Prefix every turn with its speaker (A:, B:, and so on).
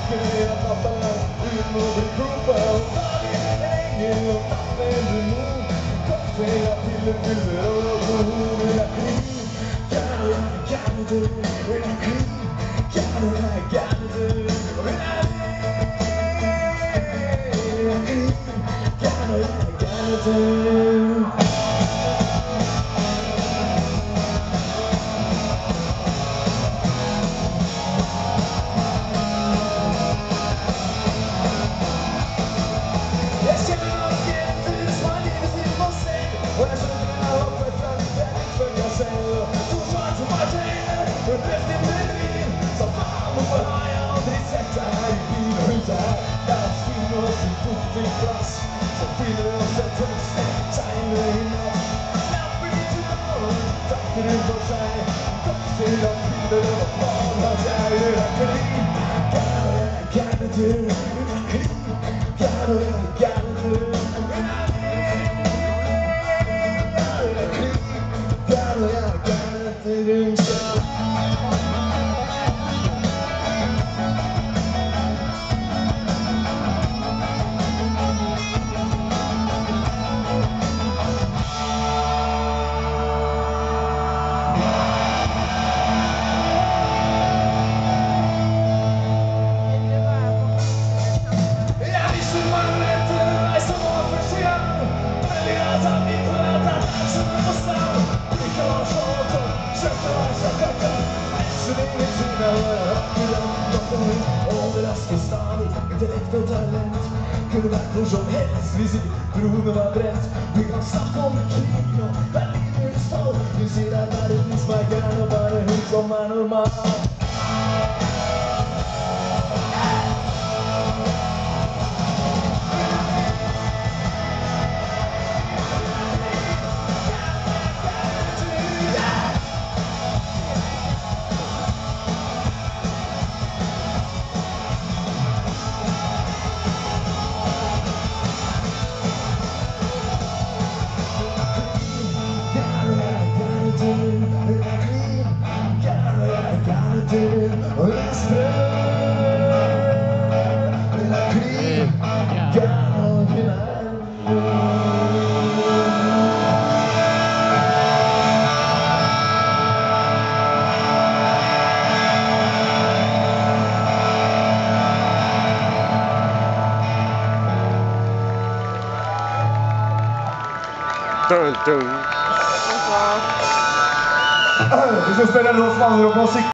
A: ønsker jeg at natten ut mot en kropa og dagen lenger og natten du må. Kanskje jeg til en bilder og behov i lakrin. Gærne du, lakrin. Gærne du, lakrin. Gærne du.
B: Intellekt og talent kunne vært hvor som helst hvis ikke broene var brent. Vi kan snakke om krig og Berlinens fall. Du sier at verdens var gæren og bare hun som er normal.
C: Dun, dun.
A: Vi skal spille en låt som handler om musikk.